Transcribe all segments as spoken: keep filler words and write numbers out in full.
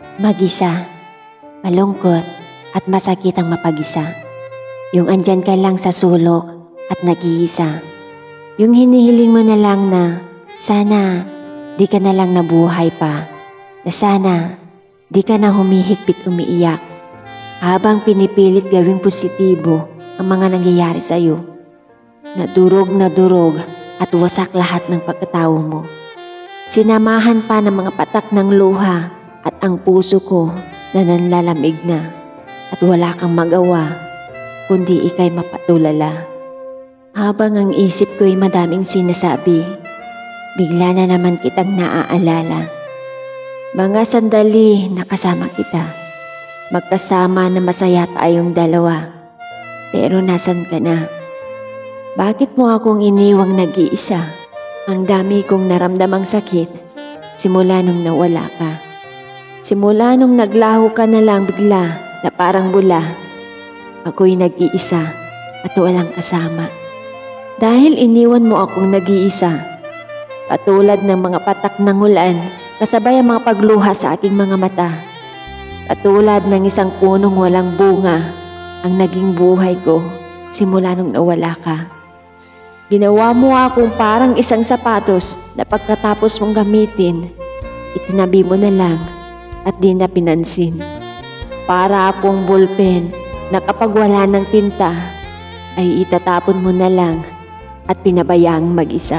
Mag-isa, malungkot at masakit ang mapag-isa. Yung andyan ka lang sa sulok at nag-iisa. Yung hinihiling mo na lang na sana di ka na lang nabuhay pa. Na sana di ka na humihigpit umiiyak. Habang pinipilit gawing positibo ang mga nangyayari sa'yo. Nadurog na durog at wasak lahat ng pagkatao mo. Sinamahan pa ng mga patak ng luha at ang puso ko na nanlalamig na. At wala kang magawa kundi ikay mapatulala. Habang ang isip ko'y madaming sinasabi, bigla na naman kitang naaalala. Mga sandali na kasama kita, magkasama na masaya tayong dalawa. Pero nasan ka na? Bakit mo akong iniwang nag-iisa? Ang dami kong naramdamang sakit simula nung nawala ka. Simula nung naglaho ka na lang bigla na parang bula. Ako'y nag-iisa at walang kasama. Dahil iniwan mo akong nag-iisa, katulad ng mga patak ng ulan, kasabay ang mga pagluha sa aking mga mata. Katulad ng isang punong walang bunga, ang naging buhay ko simula nung nawala ka. Ginawa mo akong parang isang sapatos na pagkatapos mong gamitin, itinabi mo na lang at di na pinansin. Para akong ballpen na kapag wala ng tinta, ay itatapon mo na lang at pinabayaang mag-isa.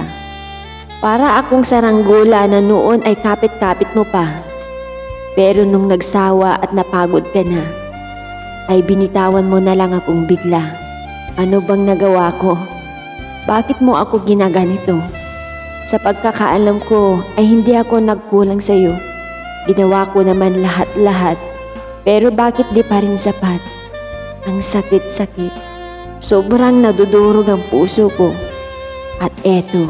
Para akong saranggula na noon ay kapit-kapit mo pa. Pero nung nagsawa at napagod ka na, ay binitawan mo na lang akong bigla. Ano bang nagawa ko? Bakit mo ako ginaganito? Sa pagkakaalam ko ay hindi ako nagkulang sa iyo. Ginawa ko naman lahat-lahat. Pero bakit di pa rin sapat? Ang sakit-sakit. Sobrang nadudurog ang puso ko. At eto,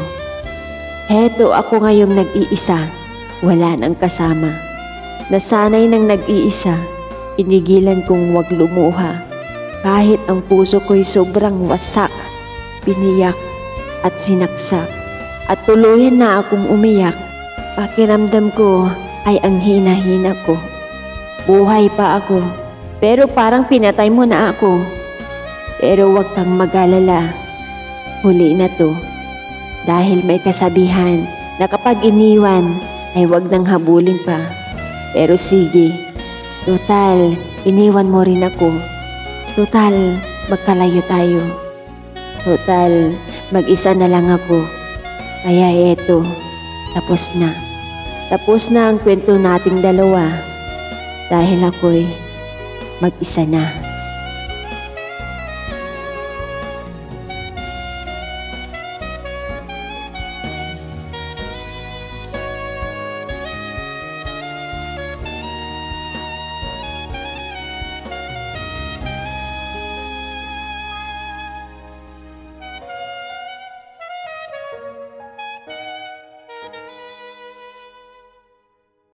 eto ako ngayong nag-iisa, wala nang kasama. Nasanay ng nag-iisa, pinigilan kong wag lumuha. Kahit ang puso ko'y sobrang wasak, biniyak at sinaksak. At tuluyan na akong umiyak, pakiramdam ko ay ang hina-hina ko. Buhay pa ako, pero parang pinatay mo na ako. Pero wag kang mag-alala, huli na to. Dahil may kasabihan na kapag iniwan ay wag nang habulin pa. Pero sige, total, iniwan mo rin ako. Total, magkalayo tayo. Total, mag-isa na lang ako. Kaya eto, tapos na. Tapos na ang kwento nating dalawa. Dahil ako'y mag-isa na.